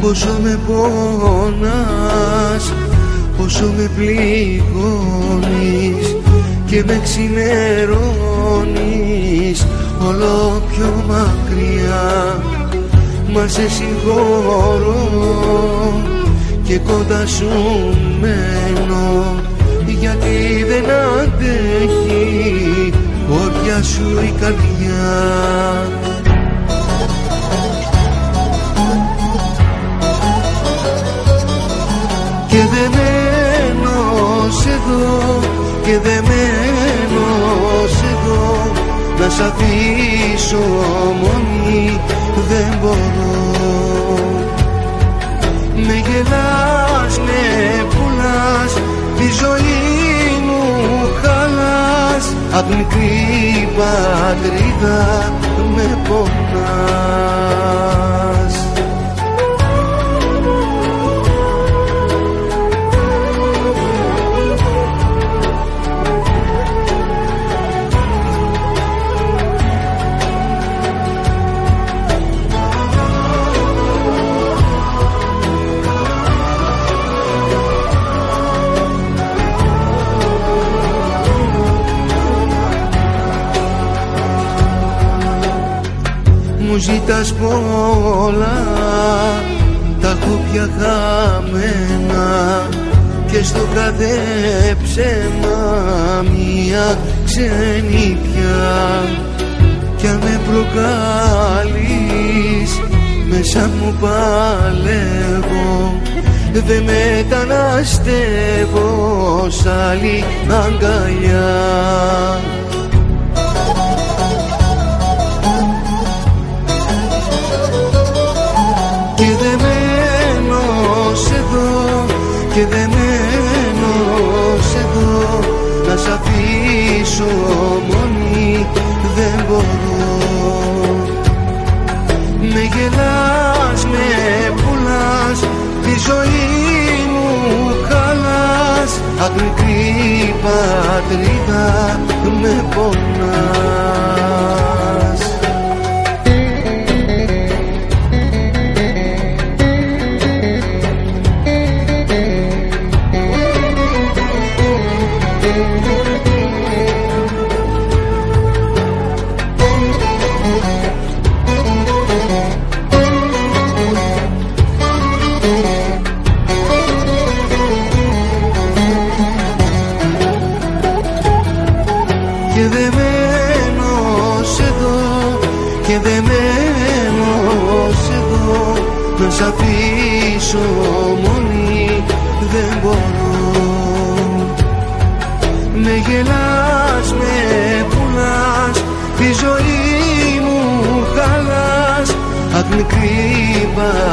Πόσο με πόνας, πόσο με πληγώνεις και με ξημερώνεις όλο πιο μακριά. Μα σε συγχωρώ και κοντά σου μένω, γιατί δεν αντέχει όρια σου η καρδιά. Και δεμένος εδώ, και δεμένος εδώ, να σ' αφήσω μόνη δεν μπορώ. Με γελάς, με πουλάς, τη ζωή μου χαλάς, απ' μικρή πατρίδα με πονάς. Μου ζητάς πολλά, τα έχω πια χαμένα, και στο κάθε ψέμα μια ξενιτιά. Κι αν με προκαλείς, μέσα μου παλεύω, δε μεταναστεύω σ' άλλη αγκαλιά. Και δεμένος εδώ, και δεμένος εδώ, να σ' αφήσω μόνη δεν μπορώ. Με γελάς, με πουλάς, τη ζωή μου χαλάς, απ' μικρή πατρίδα με πονάς. Και δεμένος εδώ, και δεμένος εδώ, να σ' αφήσω μόνη δεν μπορώ. Με γελάς, με πουλάς, τη ζωή μου χαλάς, απ' μικρή